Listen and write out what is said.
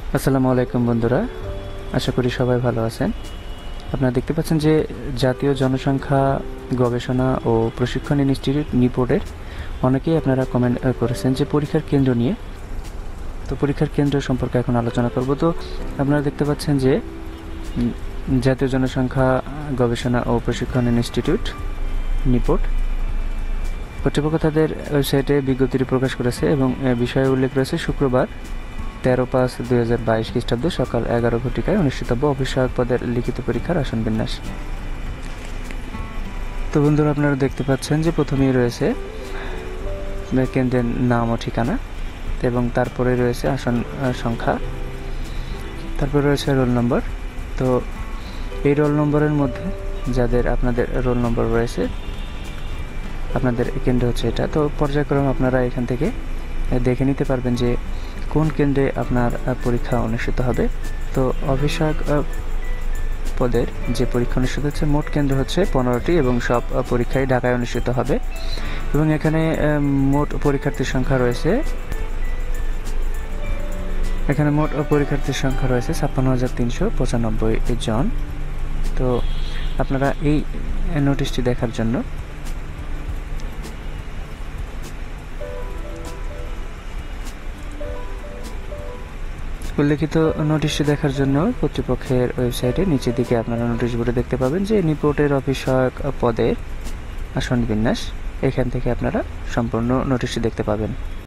আসসালামু আলাইকুম বন্ধুরা, আশা করি সবাই ভালো আছেন। আপনারা দেখতে পাচ্ছেন যে জাতীয় জনসংখ্যা গবেষণা ও প্রশিক্ষণ ইনস্টিটিউট নিপোর্টের অনেকেই আপনারা কমেন্ট করেছেন যে পরীক্ষার কেন্দ্র নিয়ে। তো পরীক্ষার কেন্দ্র সম্পর্কে এখন আলোচনা করব। তো আপনারা দেখতে পাচ্ছেন যে জাতীয় জনসংখ্যা গবেষণা ও প্রশিক্ষণ ইনস্টিটিউট নিপোর্ট কর্তৃপক্ষ তাদের ওয়েবসাইটে বিজ্ঞপ্তিটি প্রকাশ করেছে এবং বিষয়ে উল্লেখ রয়েছে শুক্রবার 13/5/2022 খ্রিস্টাব্দ সকাল 11 ঘটিকায় অনুষ্ঠিতব্য অফিসসহায়ক পদের লিখিত পরীক্ষার আসন বিন্যাস। তো বন্ধুরা, আপনারা দেখতে পাচ্ছেন যে প্রথমেই রয়েছে কেন্দ্রের নাম ও ঠিকানা এবং তারপরে রয়েছে আসন সংখ্যা, তারপরে রয়েছে রোল নম্বর। তো এই রোল নম্বরের মধ্যে যাদের আপনাদের রোল নম্বর রয়েছে, আপনাদের কেন্দ্র হচ্ছে এটা। তো পর্যায়ক্রমে আপনারা এখান থেকে দেখে নিতে পারবেন যে কোন কেন্দ্রে আপনার পরীক্ষা অনুষ্ঠিত হবে। তো অফিসসহায়ক পদের যে পরীক্ষা অনুষ্ঠিত হচ্ছে, মোট কেন্দ্র হচ্ছে 15টি এবং সব পরীক্ষাই ঢাকায় অনুষ্ঠিত হবে। এবং এখানে মোট পরীক্ষার্থীর সংখ্যা রয়েছে 56,395 জন। তো আপনারা এই নোটিশটি দেখার জন্য উল্লেখিত নোটিশটি দেখার জন্য কর্তৃপক্ষের ওয়েবসাইটে নিচের দিকে আপনারা নোটিশ বোর্ডে দেখতে পাবেন যে নিপোর্টের অফিসসহায়ক পদের আসন বিন্যাস। এখান থেকে আপনারা সম্পূর্ণ নোটিশটি দেখতে পাবেন।